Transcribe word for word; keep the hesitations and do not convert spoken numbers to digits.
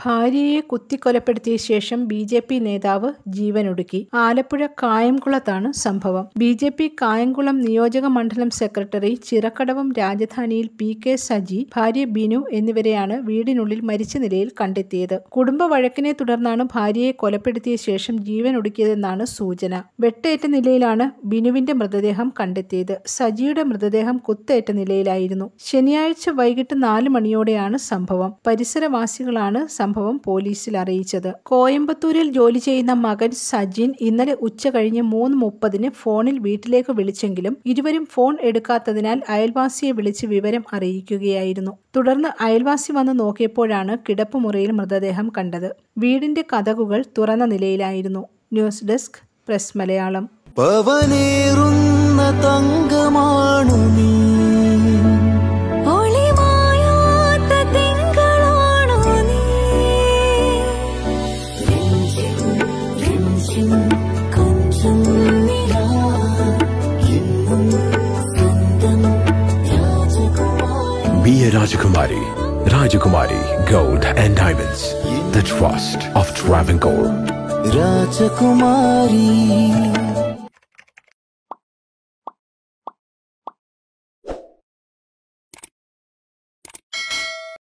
ഭാര്യയെ കുത്തിക്കൊലപ്പെടുത്തിയ ശേഷം B J P നേതാവ് ജീവനൊടുക്കി. ആലപ്പുഴ കായംകുളത്താണ് സംഭവം. ബി ജെ പി കായംകുളം നിയോജക മണ്ഡലം സെക്രട്ടറി ചിറക്കടവും രാജധാനിയിൽ പി കെ സജി, ഭാര്യ ബിനു എന്നിവരെയാണ് വീടിനുള്ളിൽ മരിച്ച നിലയിൽ കണ്ടെത്തിയത്. കുടുംബ വഴക്കിനെ തുടർന്നാണ് ഭാര്യയെ കൊലപ്പെടുത്തിയ ശേഷം ജീവനൊടുക്കിയതെന്നാണ് സൂചന. വെട്ടേറ്റ നിലയിലാണ് ബിനുവിന്റെ മൃതദേഹം കണ്ടെത്തിയത്. സജിയുടെ മൃതദേഹം കുത്തേറ്റ നിലയിലായിരുന്നു. ശനിയാഴ്ച വൈകിട്ട് നാല് മണിയോടെയാണ് സംഭവം. പരിസരവാസികളാണ് സംഭവം പോലീസിൽ അറിയിച്ചത്. കോയമ്പത്തൂരിൽ ജോലി ചെയ്യുന്ന മകൻ സജിൻ ഇന്നലെ ഉച്ച കഴിഞ്ഞ് മൂന്ന് മുപ്പതിന് ഫോണിൽ വീട്ടിലേക്ക് വിളിച്ചെങ്കിലും ഇരുവരും ഫോൺ എടുക്കാത്തതിനാൽ അയൽവാസിയെ വിളിച്ച് വിവരം അറിയിക്കുകയായിരുന്നു. തുടർന്ന് അയൽവാസി വന്ന് നോക്കിയപ്പോഴാണ് കിടപ്പുമുറിയിൽ മൃതദേഹം കണ്ടത്. വീടിന്റെ കതകുകൾ തുറന്ന നിലയിലായിരുന്നു. News desk press Malayalam. Be a Rajakumari. Rajakumari Gold and Diamonds. The trust of Travancore. Rajakumari.